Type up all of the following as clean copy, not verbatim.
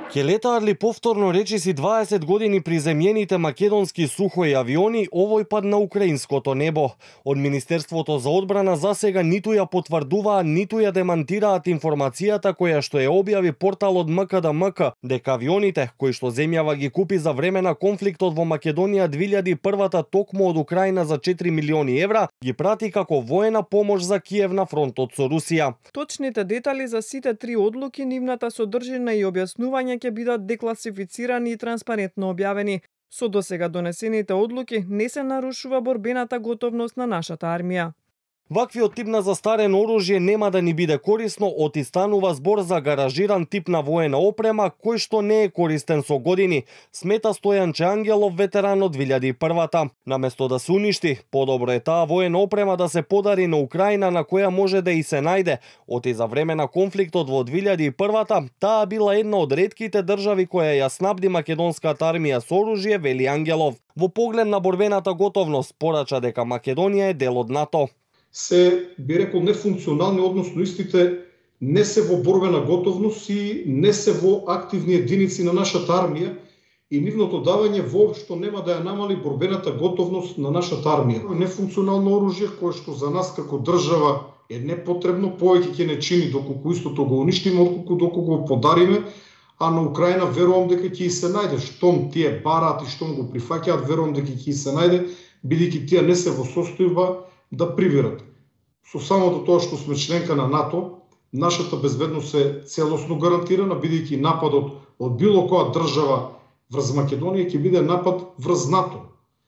Ќе летаат ли повторно речиси 20 години приземјените македонски сухои авиони, овој пат на украинското небо? Од Министерството за одбрана засега ниту ја потврдуваат, ниту ја демантираат информацијата која што ја објави порталот МКДМК, дека авионите, кои што земјава ги купи за време на конфликтот во Македонија 2001-та токму од Украина за 4 милиони евра, ги прати како воена помош за Киев на фронтот со Русија. Точните детали за сите три одлуки, нивната содржина и објаснување ќе бидат декласифицирани и транспарентно објавени. Со досега донесените одлуки не се нарушува борбената готовност на нашата армија. Ваквиот тип на застарено оружје нема да ни биде корисно, оти станува збор за гаражиран тип на воена опрема, кој што не е користен со години, смета Стојанче Ангелов, ветеран од 2001-та. Наместо да се уништи, подобро е таа воена опрема да се подари на Украина, на која може да и се најде. Оти за време на конфликтот во 2001-та, таа била една од ретките држави која ја снабди македонската армија со оружје, вели Ангелов. Во поглед на борбената готовност, порача дека Македонија е дел од НАТО. Се, би рекол, нефункционални, односно истите не се во борбена готовност и не се во активни единици на нашата армија и нивното давање воопшто нема да ја намали борбената готовност на нашата армија. Нефункционално оружје кое што за нас како држава е непотребно, повеќе ќе не чини доколку истото го уништиме, отколку доколку го подариме, а на Украина верувам дека ќе се најде. Штом тие бараат и штом го прифаќаат, верувам дека ќе се најде, бидејќи тие не се во состојба да приберат. Со самото тоа што сме членка на НАТО, нашата безбедност е целосно гарантирана, бидејќи нападот од било која држава врз Македонија ќе биде напад врз НАТО.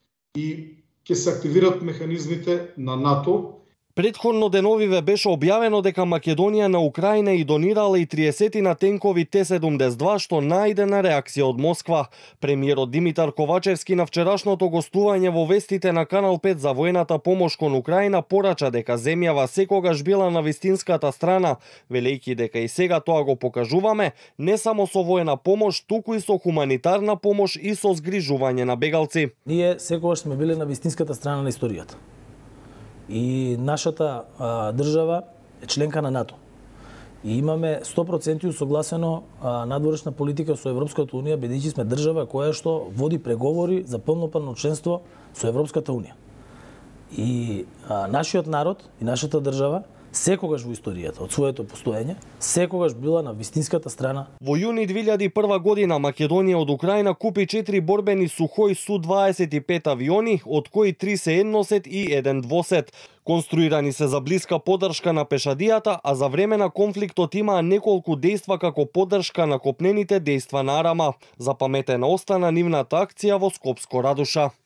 И ќе се активираат механизмите на НАТО. Претходно деновиве беше објавено дека Македонија на Украина и донирала и 30 на тенкови Т-72 што најдена реакција од Москва. Премиерот Димитар Ковачевски на вчерашното гостување во вестите на Канал 5 за воената помош кон Украина порача дека земјава секогаш била на вистинската страна, велејќи дека и сега тоа го покажуваме не само со воена помош, туку и со хуманитарна помош и со згрижување на бегалци. Ние секогаш сме биле на вистинската страна на историјата. И нашата држава е членка на НАТО. И имаме 100% согласено надворешна политика со Европската унија, бидејќи сме држава која што води преговори за полноправно членство со Европската унија. И нашиот народ и нашата држава секогаш во историјата од своето постоење, секогаш била на вистинската страна. Во јуни 2001 година Македонија од Украина купи 4 борбени Сухој Су-25 авиони, од кои 3 се едносет и 1 двосет. Конструирани се за блиска поддршка на пешадијата, а за време на конфликтот имаа неколку дејства како поддршка на копнените дејства на Арама. Запаметена остана нивната акција во Скопско Радуша.